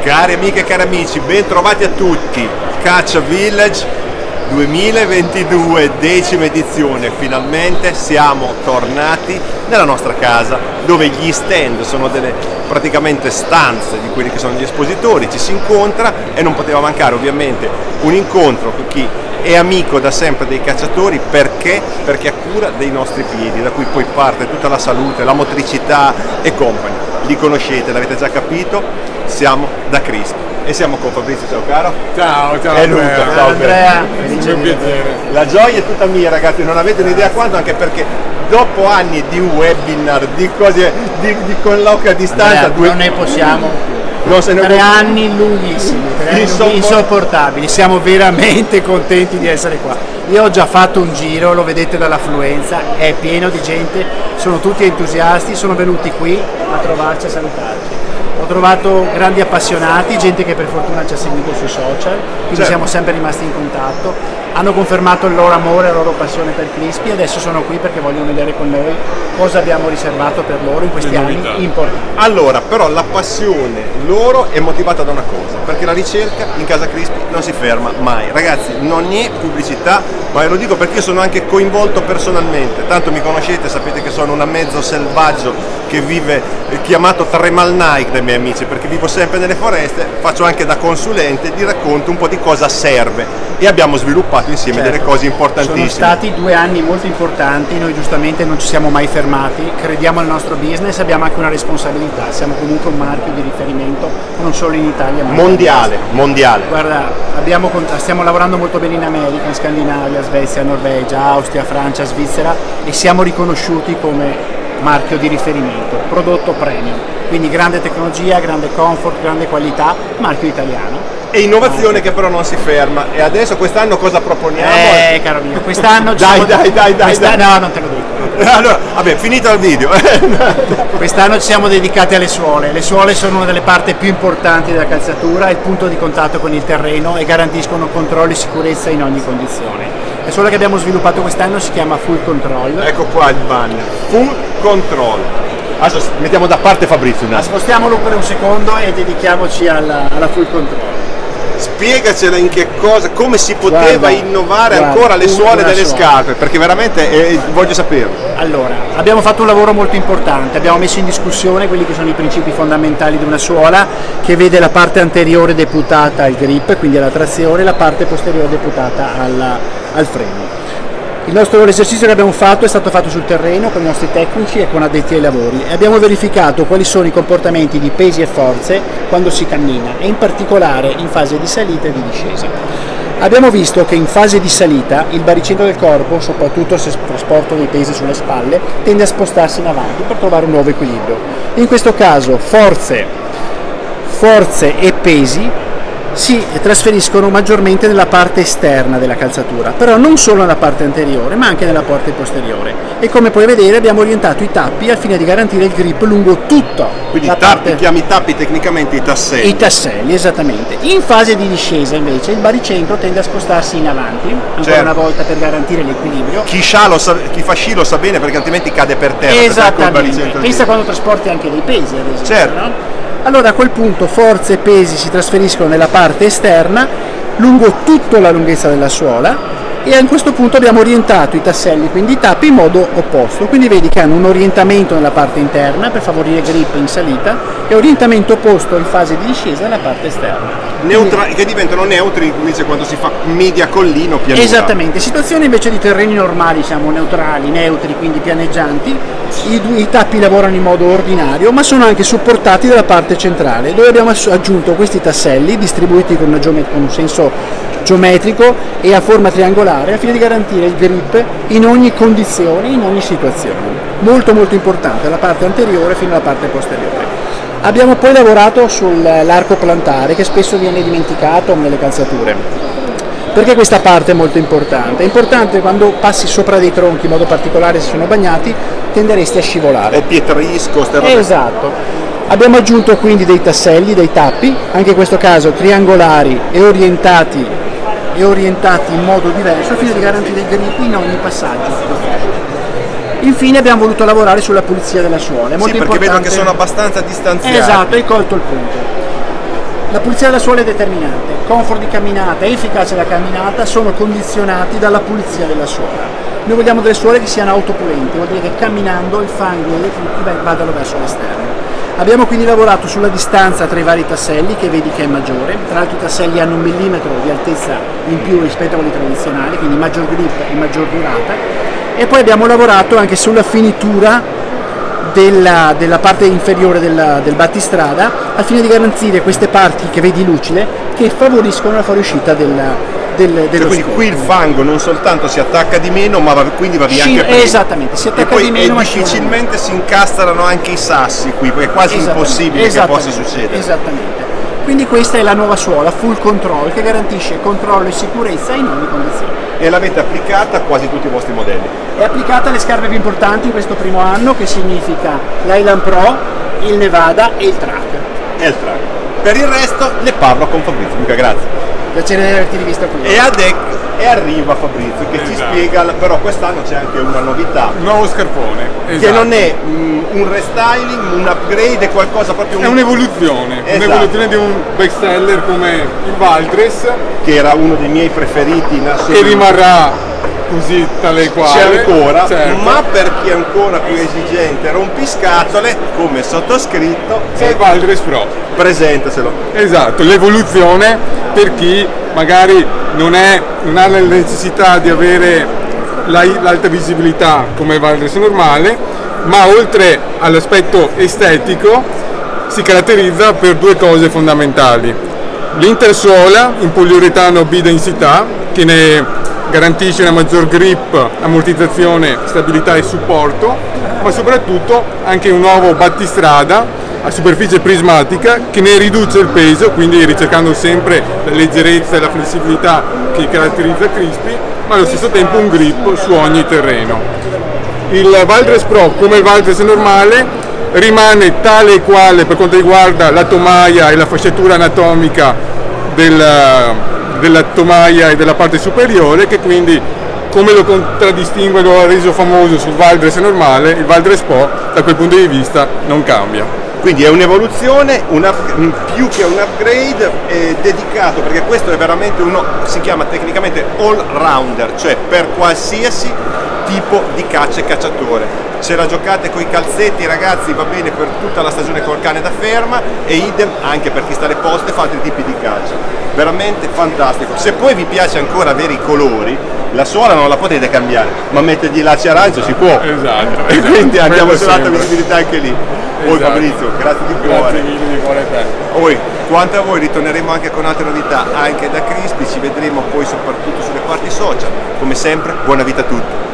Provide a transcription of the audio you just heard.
Cari amiche e cari amici, ben trovati a tutti. Caccia Village 2022, 10ª edizione. Finalmente siamo tornati nella nostra casa, dove gli stand sono delle praticamente stanze di quelli che sono gli espositori. Ci si incontra e non poteva mancare ovviamente un incontro con chi è amico da sempre dei cacciatori. Perché? Perché ha cura dei nostri piedi, da cui poi parte tutta la salute, la motricità e compagni. Li conoscete, l'avete già capito, siamo da Cristo. E siamo con Fabrizio, ciao caro. Ciao, ciao. E Luca, ciao Andrea. Un piacere. La gioia è tutta mia, ragazzi, non avete un'idea quanto, anche perché dopo anni di webinar, di cose, di colloqui a distanza, Andrea, non ne possiamo. Non se ne 3 anni lunghissimi, 3 anni insopportabili, siamo veramente contenti di essere qua. Io ho già fatto un giro, lo vedete dall'affluenza, è pieno di gente, sono tutti entusiasti, sono venuti qui a trovarci, a salutarci. Ho trovato grandi appassionati, gente che per fortuna ci ha seguito sui social, quindi certo, siamo sempre rimasti in contatto. Hanno confermato il loro amore, la loro passione per Crispy e adesso sono qui perché vogliono vedere con noi cosa abbiamo riservato per loro in questi anni importanti. Allora, però la passione loro è motivata da una cosa, perché la ricerca in casa Crispy non si ferma mai. Ragazzi, non è pubblicità, ma ve lo dico perché io sono anche coinvolto personalmente. Tanto mi conoscete, sapete che sono un mezzo selvaggio che vive chiamato Tremal Night dai miei amici, perché vivo sempre nelle foreste, faccio anche da consulente, vi racconto un po' di cosa serve e abbiamo sviluppato insieme delle cose importantissime. Sono stati 2 anni molto importanti, noi giustamente non ci siamo mai fermati, crediamo al nostro business, abbiamo anche una responsabilità, siamo comunque un marchio di riferimento non solo in Italia ma mondiale. Guarda, stiamo lavorando molto bene in America, in Scandinavia, Svezia, Norvegia, Austria, Francia, Svizzera e siamo riconosciuti come marchio di riferimento, prodotto premium, quindi grande tecnologia, grande comfort, grande qualità, marchio italiano. E innovazione che però non si ferma. E adesso quest'anno cosa proponiamo? Caro mio, quest'anno dai. No, non te lo dico. Allora, vabbè, finito il video. Quest'anno ci siamo dedicati alle suole. Le suole sono una delle parti più importanti della calzatura, il punto di contatto con il terreno e garantiscono controllo e sicurezza in ogni condizione. La suola che abbiamo sviluppato quest'anno si chiama Full Control. Ecco qua il banner, Full Control. Adesso mettiamo da parte Fabrizio. Spostiamolo per un secondo e dedichiamoci alla Full Control. Spiegacela in che cosa, come si poteva innovare ancora le suole delle scarpe, perché veramente voglio saperlo. Allora, abbiamo fatto un lavoro molto importante, abbiamo messo in discussione quelli che sono i principi fondamentali di una suola, che vede la parte anteriore deputata al grip, quindi alla trazione, e la parte posteriore deputata al freno. L'esercizio che abbiamo fatto è stato fatto sul terreno con i nostri tecnici e con addetti ai lavori e abbiamo verificato quali sono i comportamenti di pesi e forze quando si cammina e in particolare in fase di salita e di discesa. Abbiamo visto che in fase di salita il baricentro del corpo, soprattutto se trasporto dei pesi sulle spalle, tende a spostarsi in avanti per trovare un nuovo equilibrio. In questo caso forze e pesi si trasferiscono maggiormente nella parte esterna della calzatura, però non solo nella parte anteriore ma anche nella parte posteriore e come puoi vedere abbiamo orientato i tappi al fine di garantire il grip lungo tutta quindi la parte. Chiami tappi tecnicamente i tasselli. I tasselli, esattamente. In fase di discesa invece il baricentro tende a spostarsi in avanti, ancora una volta per garantire l'equilibrio. Chi fa sci lo sa bene perché altrimenti cade per terra. Esattamente, pensa quando trasporti anche dei pesi ad esempio. Certo. No? Allora a quel punto forze e pesi si trasferiscono nella parte esterna lungo tutta la lunghezza della suola e a questo punto abbiamo orientato i tasselli, quindi i tappi, in modo opposto, quindi vedi che hanno un orientamento nella parte interna per favorire grip in salita e orientamento opposto in fase di discesa nella parte esterna. Che diventano neutri invece quando si fa media collino pianura. Esattamente, situazioni invece di terreni normali, diciamo neutrali, neutri, quindi pianeggianti, i tappi lavorano in modo ordinario ma sono anche supportati dalla parte centrale dove abbiamo aggiunto questi tasselli distribuiti con un senso geometrico e a forma triangolare al fine di garantire il grip in ogni condizione, in ogni situazione. Molto importante dalla parte anteriore fino alla parte posteriore. Abbiamo poi lavorato sull'arco plantare che spesso viene dimenticato nelle calzature. Perché questa parte è molto importante? È importante quando passi sopra dei tronchi, in modo particolare se sono bagnati, tenderesti a scivolare. È pietrisco, esatto. Abbiamo aggiunto quindi dei tasselli, dei tappi, anche in questo caso triangolari e orientati in modo diverso, al fine di garantire il grip in ogni passaggio. Infine abbiamo voluto lavorare sulla pulizia della suola. È molto perché importante. vedo che sono abbastanza distanziati. Esatto, hai colto il punto. La pulizia della suola è determinante, comfort di camminata e efficacia della camminata sono condizionati dalla pulizia della suola. Noi vogliamo delle suole che siano autopulenti, vuol dire che camminando il fango e le frutti vadano verso l'esterno. Abbiamo quindi lavorato sulla distanza tra i vari tasselli, che vedi che è maggiore, tra l'altro i tasselli hanno 1 millimetro di altezza in più rispetto a quelli tradizionali, quindi maggior grip e maggior durata, e poi abbiamo lavorato anche sulla finitura della parte inferiore del battistrada al fine di garantire queste parti che vedi lucide che favoriscono la fuoriuscita dello quindi qui il fango non soltanto si attacca di meno, ma quindi va via anche prima. Esattamente, si attacca e poi di meno, ma difficilmente si incastrano anche i sassi qui, perché è quasi impossibile che possa succedere. Esattamente. Quindi questa è la nuova suola full control che garantisce controllo e sicurezza in ogni condizione. E l'avete applicata a quasi tutti i vostri modelli? È applicata alle scarpe più importanti in questo primo anno, che significa l'Highland Pro, il Nevada e il Track. Per il resto ne parlo con Fabrizio. Luca, grazie. Piacere di averti rivisto qui. E arriva Fabrizio che ci spiega, però quest'anno c'è anche una novità. Un nuovo scarpone. Che non è un restyling, un upgrade, è qualcosa proprio... È un'evoluzione, un'evoluzione di un best seller come il Valtres. Che era uno dei miei preferiti in assoluto. E rimarrà così tale e quale. C'è ancora, certo. Ma per chi è ancora più esigente, rompiscatole, come sottoscritto, c'è il Valtres Pro. Presentaselo. Esatto, l'evoluzione per chi magari non ha la necessità di avere l'alta visibilità come il Valtres normale, ma oltre all'aspetto estetico si caratterizza per 2 cose fondamentali. L'intersuola in poliuretano bidensità, che ne garantisce una maggior grip, ammortizzazione, stabilità e supporto, ma soprattutto anche un nuovo battistrada a superficie prismatica che ne riduce il peso, quindi ricercando sempre la leggerezza e la flessibilità che caratterizza Crispi, ma allo stesso tempo un grip su ogni terreno. Il Valtres Pro, come il Valtres normale, rimane tale e quale per quanto riguarda la tomaia e la fasciatura anatomica della tomaia e della parte superiore, che quindi, come lo contraddistingue, lo ha reso famoso sul Valtres normale, il Valtres Pro da quel punto di vista non cambia. Quindi è un'evoluzione, più che un upgrade, dedicato, perché questo è veramente si chiama tecnicamente all rounder, cioè per qualsiasi tipo di caccia e cacciatore. Se la giocate con i calzetti, ragazzi, va bene per tutta la stagione col cane da ferma, e idem anche per chi sta alle poste e fa altri tipi di caccia. Veramente fantastico. Se poi vi piace ancora avere i colori, la suola non la potete cambiare, ma mettergli i lacci arancio si può. Esatto. E quindi andiamo Quello sull'alta sempre. visibilità anche lì. Poi Esatto. Fabrizio, grazie di cuore. Grazie mille di cuore a te. Poi, quanto a voi, ritorneremo anche con altre novità anche da Crispi, ci vedremo poi soprattutto sulle parti social. Come sempre, buona vita a tutti.